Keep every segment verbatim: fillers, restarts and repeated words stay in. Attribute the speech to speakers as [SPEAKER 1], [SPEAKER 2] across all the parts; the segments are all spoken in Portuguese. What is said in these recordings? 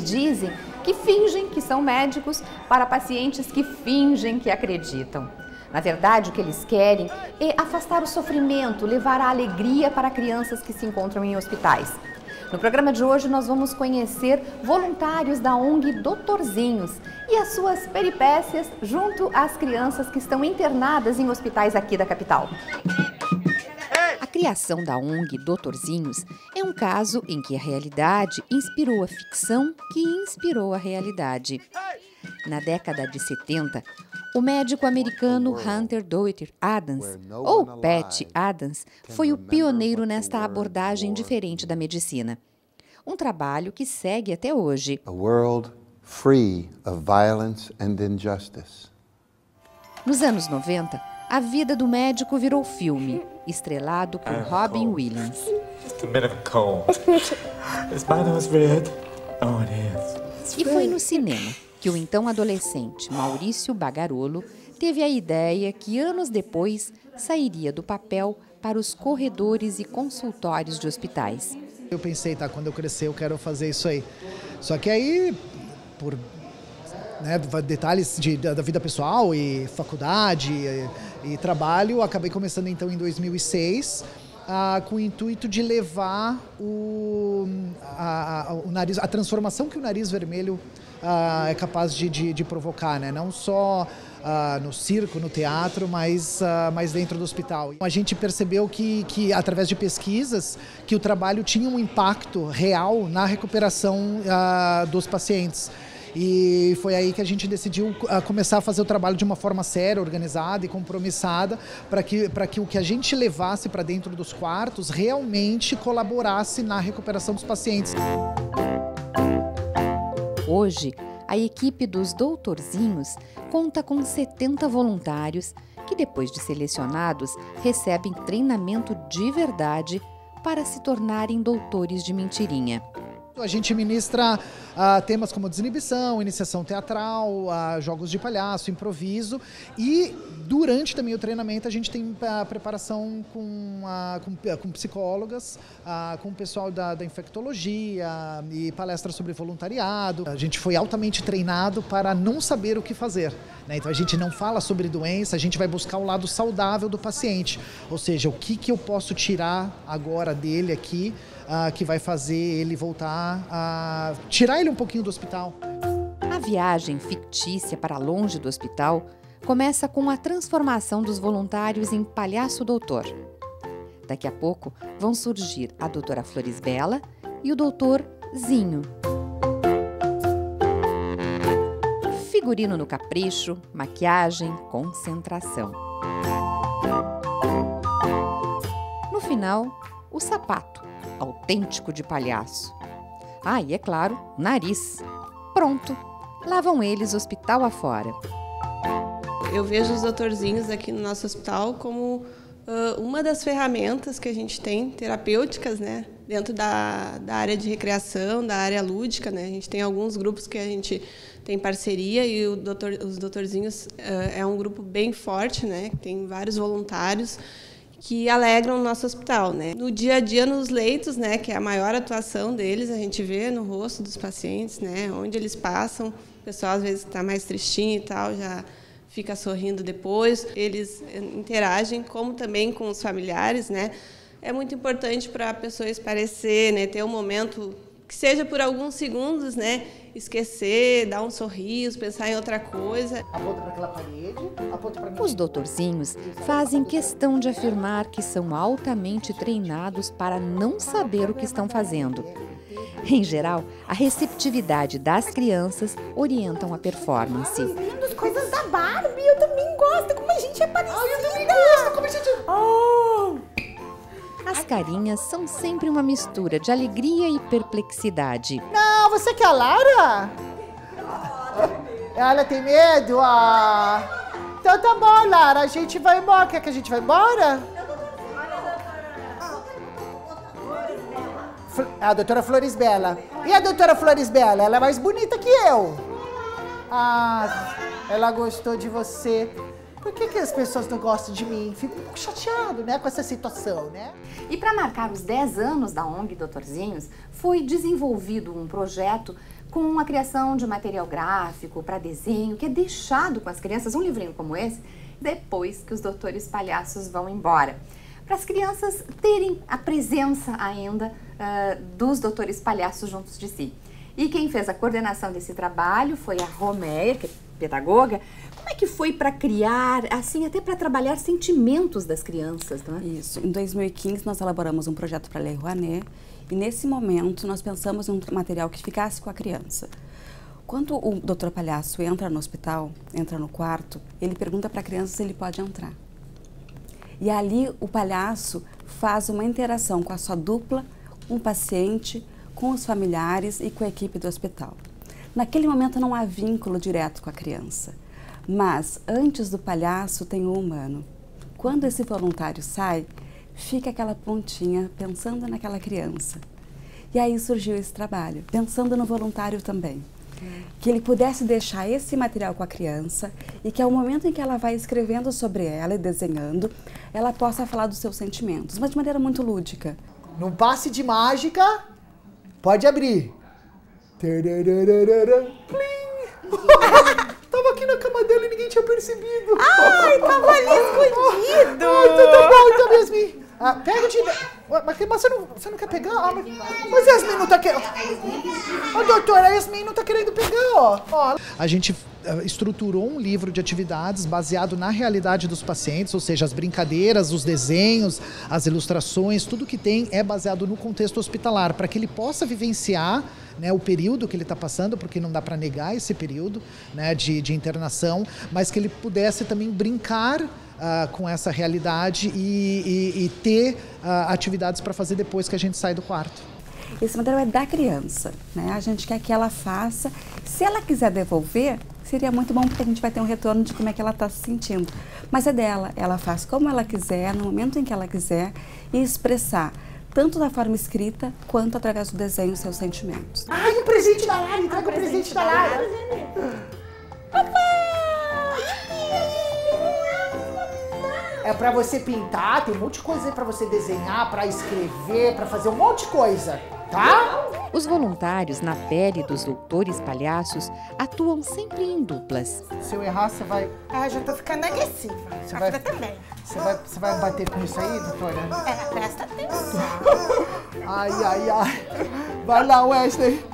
[SPEAKER 1] dizem que fingem que são médicos para pacientes que fingem que acreditam. Na verdade, o que eles querem é afastar o sofrimento, levar a alegria para crianças que se encontram em hospitais. No programa de hoje, nós vamos conhecer voluntários da O N G Doutorzinhos e as suas peripécias junto às crianças que estão internadas em hospitais aqui da capital. A criação da O N G Doutorzinhos é um caso em que a realidade inspirou a ficção que inspirou a realidade. Na década de setenta, o médico americano Hunter Dozier Adams, ou Pat Adams, foi o pioneiro nesta abordagem diferente da medicina. Um trabalho que segue até hoje.
[SPEAKER 2] A world free of violence and injustice.
[SPEAKER 1] Nos anos noventa, a vida do médico virou filme, estrelado por Robin Williams. E foi no cinema que o então adolescente Maurício Bagarolo teve a ideia que anos depois sairia do papel para os corredores e consultórios de hospitais.
[SPEAKER 3] Eu pensei, tá, quando eu crescer eu quero fazer isso aí. Só que aí, por né, detalhes de, da vida pessoal e faculdade e, e trabalho, acabei começando então em dois mil e seis, ah, com o intuito de levar o, a, a, o nariz, a transformação que o nariz vermelho ah, é capaz de, de, de provocar, né? Não só ah, no circo, no teatro, mas, ah, mas dentro do hospital. A gente percebeu que, que, através de pesquisas, que o trabalho tinha um impacto real na recuperação ah, dos pacientes. E foi aí que a gente decidiu uh, começar a fazer o trabalho de uma forma séria, organizada e compromissada, para que, para que o que a gente levasse para dentro dos quartos realmente colaborasse na recuperação dos pacientes.
[SPEAKER 1] Hoje, a equipe dos Doutorzinhos conta com setenta voluntários que, depois de selecionados, recebem treinamento de verdade para se tornarem doutores de mentirinha.
[SPEAKER 3] A gente ministra uh, temas como desinibição, iniciação teatral, uh, jogos de palhaço, improviso, e durante também o treinamento a gente tem a preparação com, uh, com, com psicólogas, uh, com o pessoal da, da infectologia e palestras sobre voluntariado. A gente foi altamente treinado para não saber o que fazer, né? Então a gente não fala sobre doença, a gente vai buscar o lado saudável do paciente, ou seja, o que, que eu posso tirar agora dele aqui, Uh, que vai fazer ele voltar a tirar ele um pouquinho do hospital.
[SPEAKER 1] A viagem fictícia para longe do hospital começa com a transformação dos voluntários em palhaço doutor. Daqui a pouco vão surgir a doutora Florisbela e o doutor Zinho. Figurino no capricho, maquiagem, concentração. No final, o sapato, autêntico de palhaço. Ah, e é claro, nariz. Pronto, lá vão eles hospital afora.
[SPEAKER 4] Eu vejo os doutorzinhos aqui no nosso hospital como uh, uma das ferramentas que a gente tem, terapêuticas, né? Dentro da, da área de recreação, da área lúdica, né? A gente tem alguns grupos que a gente tem parceria e o doutor, os doutorzinhos uh, é um grupo bem forte, né? Tem vários voluntários que alegram o nosso hospital, né? No dia a dia, nos leitos, né, que é a maior atuação deles, a gente vê no rosto dos pacientes, né, onde eles passam. O pessoal, às vezes, está mais tristinho e tal, já fica sorrindo depois. Eles interagem, como também com os familiares, né? É muito importante para a pessoa esparecer, né, ter um momento que seja por alguns segundos, né, esquecer, dar um sorriso, pensar em outra coisa.
[SPEAKER 3] Aponta para aquela parede, aponta para mim.
[SPEAKER 1] Os doutorzinhos fazem questão de afirmar que são altamente treinados para não saber o que estão fazendo. Em geral, a receptividade das crianças orientam a performance.
[SPEAKER 5] Ai, lindas coisas da Barbie, eu também gosto, como a gente é parecida. Ai, eu também gosto, como a gente... Oh!
[SPEAKER 1] As carinhas são sempre uma mistura de alegria e perplexidade.
[SPEAKER 5] Não, você quer a Lara? Ela tem medo? Ah. Então tá bom, Lara, a gente vai embora. Quer que a gente vá embora? A doutora Florisbela. E a doutora Florisbela? Ela é mais bonita que eu. Ah, ela gostou de você. Por que que as pessoas não gostam de mim? Fico um pouco chateado, né, com essa situação, né?
[SPEAKER 1] E para marcar os dez anos da O N G Doutorzinhos, foi desenvolvido um projeto com a criação de material gráfico para desenho, que é deixado com as crianças, um livrinho como esse, depois que os doutores palhaços vão embora. Para as crianças terem a presença ainda uh, dos doutores palhaços juntos de si. E quem fez a coordenação desse trabalho foi a Roméia, que é pedagoga. Como é que foi para criar, assim, até para trabalhar sentimentos das crianças, não é?
[SPEAKER 6] Isso. Em dois mil e quinze, nós elaboramos um projeto para a Lei Rouanet e, nesse momento, nós pensamos em um material que ficasse com a criança. Quando o doutor Palhaço entra no hospital, entra no quarto, ele pergunta para a criança se ele pode entrar. E ali o palhaço faz uma interação com a sua dupla, um paciente, com os familiares e com a equipe do hospital. Naquele momento não há vínculo direto com a criança, mas antes do palhaço tem o humano. Quando esse voluntário sai, fica aquela pontinha pensando naquela criança. E aí surgiu esse trabalho, pensando no voluntário também. Que ele pudesse deixar esse material com a criança e que ao momento em que ela vai escrevendo sobre ela e desenhando, ela possa falar dos seus sentimentos, mas de maneira muito lúdica.
[SPEAKER 5] Num passe de mágica, pode abrir. Tava aqui na cama dele e ninguém tinha percebido.
[SPEAKER 1] Ai, tava ali escondido.
[SPEAKER 5] Ai, tudo bom, então, Yasmin. Ah, pega de... Mas, mas você, não, você não quer pegar? Ah, mas, mas Yasmin não tá querendo... Ô, doutora, a Yasmin não tá querendo pegar, ó. ó. A gente uh, estruturou um livro de atividades baseado na realidade dos pacientes, ou seja, as brincadeiras, os desenhos, as ilustrações, tudo que tem é baseado no contexto hospitalar, para que ele possa vivenciar, né, o período que ele está passando, porque não dá para negar esse período, né, de, de internação, mas que ele pudesse também brincar Uh, com essa realidade e, e, e ter uh, atividades para fazer depois que a gente sai do quarto.
[SPEAKER 6] Esse material é da criança, né? A gente quer que ela faça. Se ela quiser devolver, seria muito bom, porque a gente vai ter um retorno de como é que ela está se sentindo. Mas é dela, ela faz como ela quiser, no momento em que ela quiser, e expressar, tanto da forma escrita, quanto através do desenho, seus sentimentos.
[SPEAKER 5] Ai, o presente da Lara, entrega o presente da Lara. É pra você pintar, tem um monte de coisa aí pra você desenhar, pra escrever, pra fazer um monte de coisa, tá?
[SPEAKER 1] Os voluntários na pele dos doutores palhaços atuam sempre em duplas.
[SPEAKER 5] Se eu errar, você vai...
[SPEAKER 7] Ah, já tô ficando agressiva.
[SPEAKER 5] Você
[SPEAKER 7] A
[SPEAKER 5] vai...
[SPEAKER 7] Fran também.
[SPEAKER 5] Você vai, você vai bater com isso aí, doutora?
[SPEAKER 7] É, presta atenção.
[SPEAKER 5] Ai, ai, ai. Vai lá, Wesley.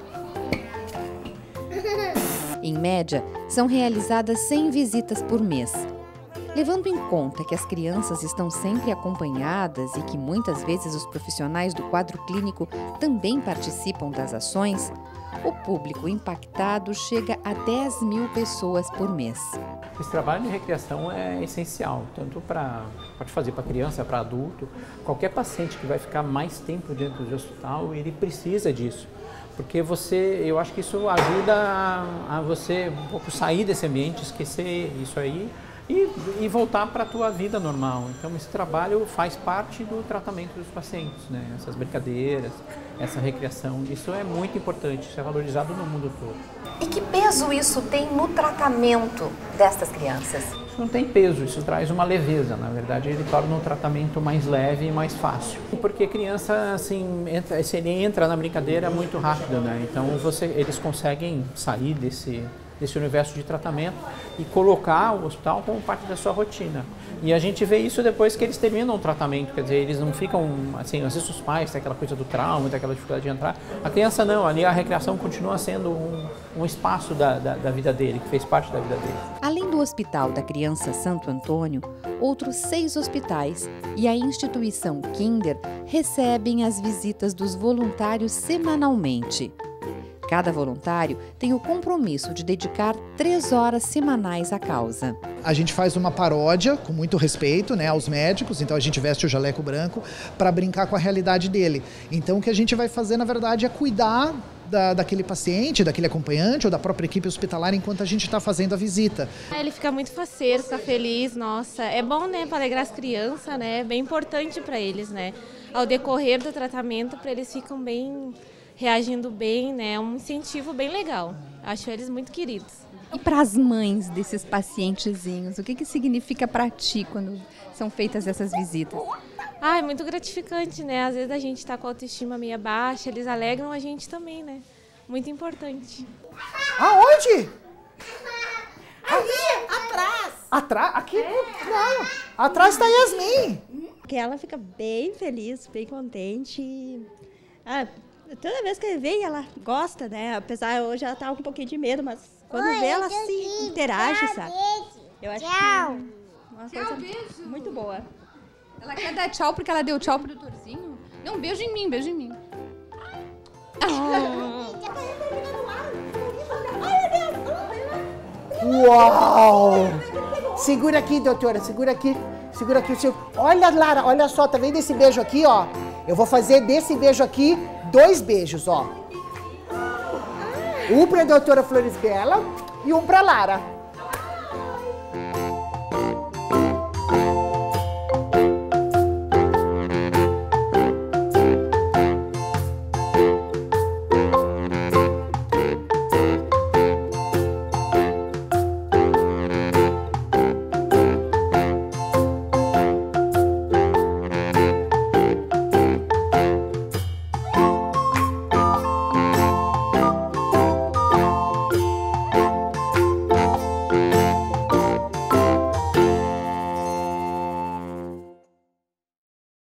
[SPEAKER 1] Em média, são realizadas cem visitas por mês. Levando em conta que as crianças estão sempre acompanhadas e que muitas vezes os profissionais do quadro clínico também participam das ações, o público impactado chega a dez mil pessoas por mês.
[SPEAKER 8] Esse trabalho de recreação é essencial, tanto para pode fazer para criança, para adulto. Qualquer paciente que vai ficar mais tempo dentro do hospital, ele precisa disso. Porque você, eu acho que isso ajuda a, a você um pouco sair desse ambiente, esquecer isso aí, E, e voltar para a tua vida normal. Então esse trabalho faz parte do tratamento dos pacientes, né? Essas brincadeiras, essa recreação, isso é muito importante, isso é valorizado no mundo todo.
[SPEAKER 1] E que peso isso tem no tratamento destas crianças?
[SPEAKER 8] Isso não tem peso, isso traz uma leveza, na verdade ele torna o tratamento mais leve e mais fácil. Porque criança, assim, entra, se ele entra na brincadeira muito rápido, né? Então você, eles conseguem sair desse... desse universo de tratamento e colocar o hospital como parte da sua rotina. E a gente vê isso depois que eles terminam o tratamento, quer dizer, eles não ficam, assim, às vezes os pais têm aquela coisa do trauma, tem aquela dificuldade de entrar. A criança não, ali a recreação continua sendo um, um espaço da, da, da vida dele, que fez parte da vida dele.
[SPEAKER 1] Além do Hospital da Criança Santo Antônio, outros seis hospitais e a instituição Kinder recebem as visitas dos voluntários semanalmente. Cada voluntário tem o compromisso de dedicar três horas semanais à causa.
[SPEAKER 3] A gente faz uma paródia, com muito respeito, né, aos médicos, então a gente veste o jaleco branco para brincar com a realidade dele. Então o que a gente vai fazer, na verdade, é cuidar da, daquele paciente, daquele acompanhante ou da própria equipe hospitalar enquanto a gente está fazendo a visita.
[SPEAKER 9] Ele fica muito faceiro, fica feliz, nossa, é bom, né, para alegrar as crianças, né, é bem importante para eles, né, ao decorrer do tratamento, para eles ficam bem... reagindo bem, né? É um incentivo bem legal. Acho eles muito queridos.
[SPEAKER 1] E para as mães desses pacientezinhos, o que que significa para ti quando são feitas essas visitas?
[SPEAKER 9] Ah, é muito gratificante, né? Às vezes a gente está com a autoestima meio baixa, eles alegram a gente também, né? muito importante.
[SPEAKER 5] Aonde?
[SPEAKER 7] Ali, atrás.
[SPEAKER 5] Atrás? Aqui? Não. Atrás tá Yasmin.
[SPEAKER 10] Que ela fica bem feliz, bem contente. E, ah, toda vez que vem, ela gosta, né? Apesar hoje ela tá com um pouquinho de medo, mas quando
[SPEAKER 11] Oi,
[SPEAKER 10] vê, ela
[SPEAKER 11] eu
[SPEAKER 10] se
[SPEAKER 11] aqui.
[SPEAKER 10] interage,
[SPEAKER 11] Tchau,
[SPEAKER 10] sabe?
[SPEAKER 11] beijo.
[SPEAKER 10] Eu acho
[SPEAKER 11] Tchau.
[SPEAKER 10] que uma
[SPEAKER 1] Tchau,
[SPEAKER 10] coisa
[SPEAKER 1] beijo.
[SPEAKER 10] muito boa.
[SPEAKER 1] Ela quer dar tchau porque ela deu tchau pro doutorzinho? Não, um beijo em mim, beijo em mim.
[SPEAKER 5] Uau! Segura aqui, doutora, segura aqui. Segura aqui o seu... Olha, Lara, olha só, tá vendo esse beijo aqui, ó? Eu vou fazer desse beijo aqui dois beijos, ó. Um pra doutora Florisbela e um pra Lara.